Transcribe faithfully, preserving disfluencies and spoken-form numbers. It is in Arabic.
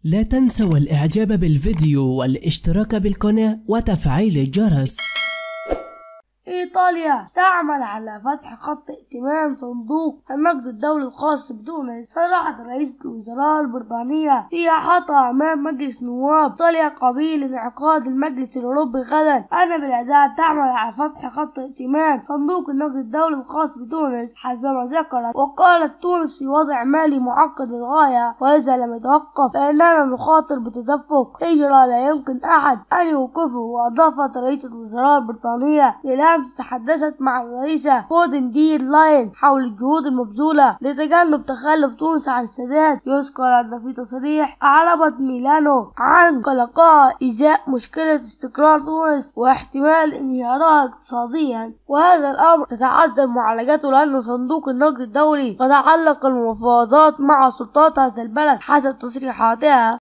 لا تنسوا الإعجاب بالفيديو والاشتراك بالقناة وتفعيل الجرس. إيطاليا تعمل على فتح خط ائتمان صندوق النقد الدولي الخاص بدون صرحت رئيسة الوزراء البريطانية في إحاطة أمام مجلس نواب إيطاليا قبيل انعقاد المجلس الأوروبي غدا أن بلادها تعمل على فتح خط ائتمان صندوق النقد الدولي الخاص بتونس حسبما ذكرت. وقالت تونس في وضع مالي معقد للغاية، وإذا لم يتوقف فإننا نخاطر بتدفق إجراء لا يمكن أحد أن يوقفه. وأضافت رئيسة الوزراء البريطانية بالأمس تحدثت مع الرئيسة فون دير لاين حول الجهود المبذولة لتجنب تخلف تونس عن السداد. يذكر أن في تصريح أعربت ميلانو عن قلقها إزاء مشكلة استقرار تونس واحتمال انهيارها اقتصاديا، وهذا الأمر تتعذر معالجته لأن صندوق النقد الدولي قد علق المفاوضات مع سلطات هذا البلد حسب تصريحاتها.